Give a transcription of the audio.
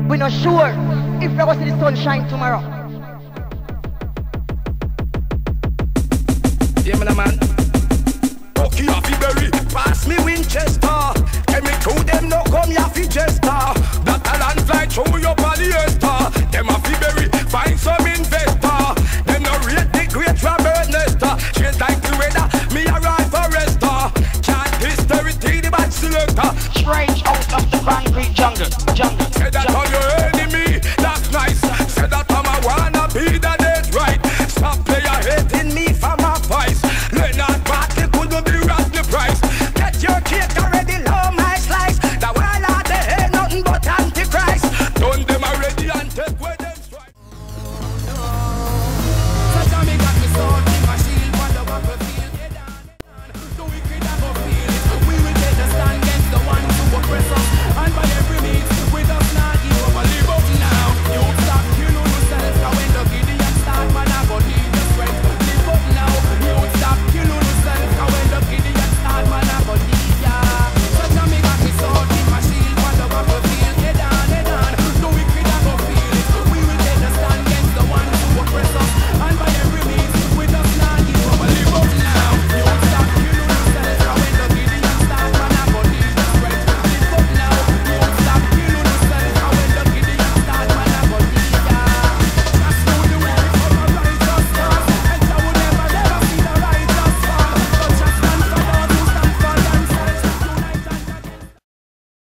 We not sure if we're going to see the sunshine tomorrow. Yeah, man. Bucky Berry, pass me Winchester. And me to them no come here fi jest.